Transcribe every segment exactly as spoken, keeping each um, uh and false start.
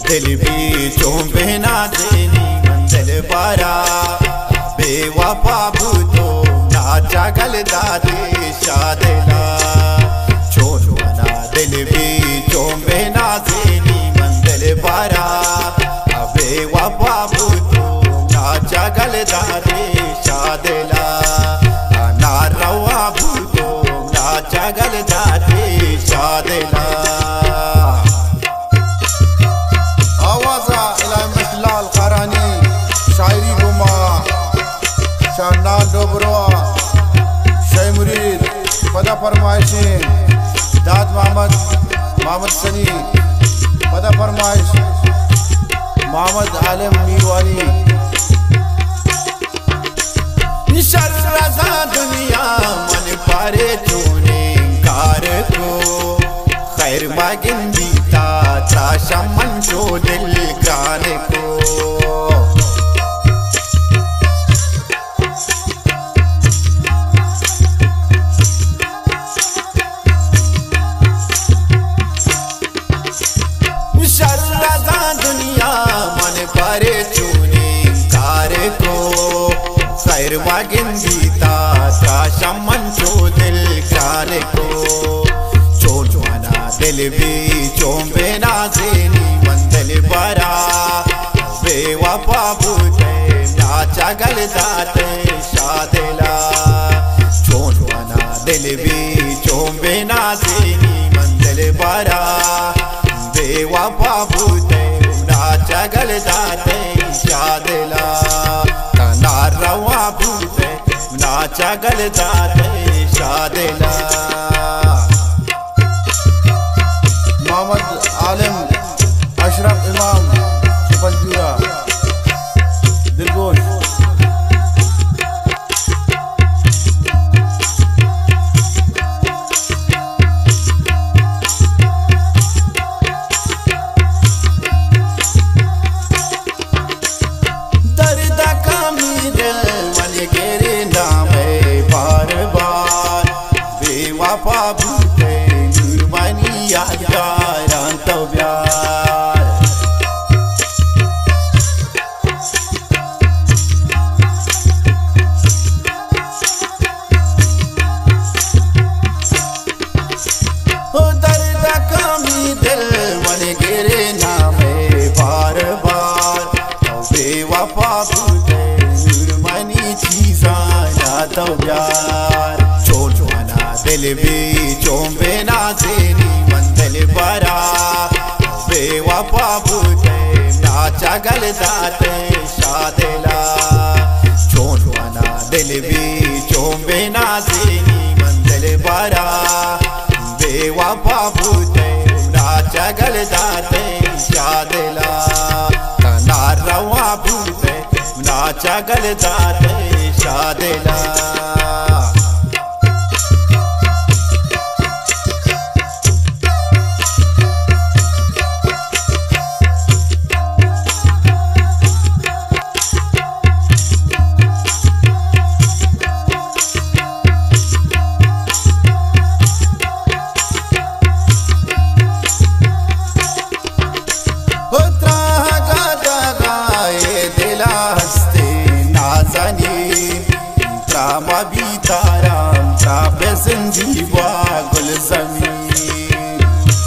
दिल भी चोंबे ना देनी मंदिर बारा बेवफा भूतो नाचा गल दादे शादेला छोड़ना दिल भी चोंबे ना देनी मंदिर बारा बेवफा भूतो नाचा गल दादे शादेला ना रवा भूतो नाचा गल दादे शादेला शायरी गुमा शाना डोबरा शाह मुरीद पदा फरमाइशें दाद मोहम्मद मोहम्मद सनी पदा फरमाइश मोहम्मद आलम मीरवाली शर्रज़ा दुनिया मन पारे चूने कार को खैर मागिंदी ता त्राशा मन जो दिल गाने को दुनिया मन पारे चूने कार को खैर मागिंदी ता त्राशा मन जो दिल गाने को चोंबना दिल भी चोंबे ना देनी मंदिर बारा बेवफा भूते नाचा गल दाते शादेला चोंबना दिल भी चोंबे ना देनी मंदिर बारा बेवफा भूते नाचा गल दाते शादेला ना रवा भूते नाचा गल दाते शादेला मोहम्मद आलम अशरफ इमाम पंजूरा दिलगोश बेवफा भूते जुर्मानी यादगारां तो प्यार ओ दर्द कमी दिल मन गिरे नामे बार बार बेवफा भूते जुर्मानी चीज़ां याद तो प्यार दिल भी चोंबे ना देनी मंदिर बारा बेवफा भूते नाचा गल दाते शादेला छोड़ना दिल भी चोंबे ना देनी मंदिर बारा बेवफा भूते नाचा गल दाते शादेला ना रवा भूते नाचा गल दाते शादेला ड्रामा भी ताराम ट्राफे संजीवा गुल ज़मीन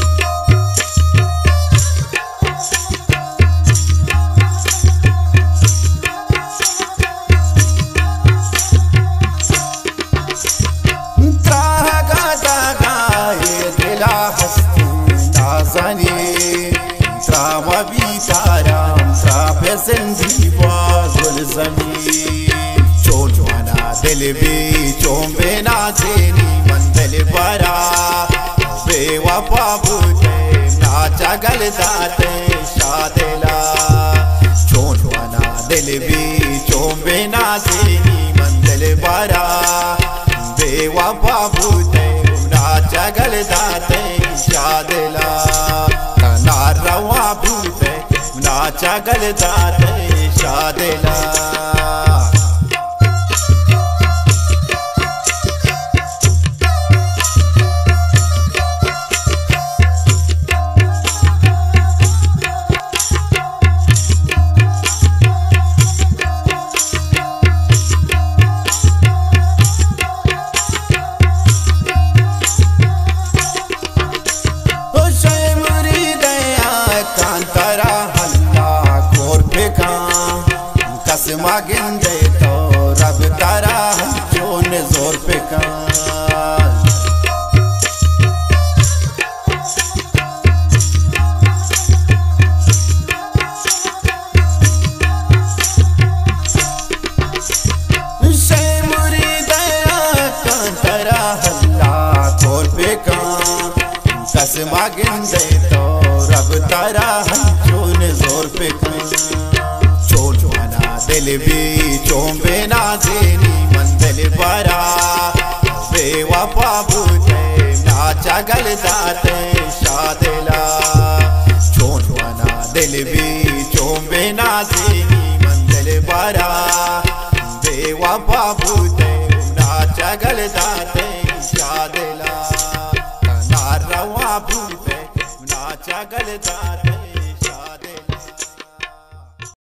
त्रागा दागा ये दिला हस्ती नाज़ानी ड्रामा भी ताराम ट्राफे संजीवा गुल ज़मीन दिल भी चोंबे ना देनी मंदिर बारा बेवफा भूते नाचा गल दाते शादेला छोड़ना दिल भी चोंबे ना देनी मंदिर बारा बेवफा भूते नाचा गल दाते शादेला ना रवा भूते नाचा गल दाते शादेला कसमा गिंदे तो रब तारा चोन जोर पे कान कसमा गिंदे तो रब तारा चोन जोर पे चोन बना दिल भी चोंबे ना देनी मंदिर बरा बेवफा बूते नाचा गल दाते शादिला चोन बना दिल भी चोंबे ना देनी मंदिर बरा बेवफा बूते नाचा गल दाते शादिला रवा भूते नाचा गल दाते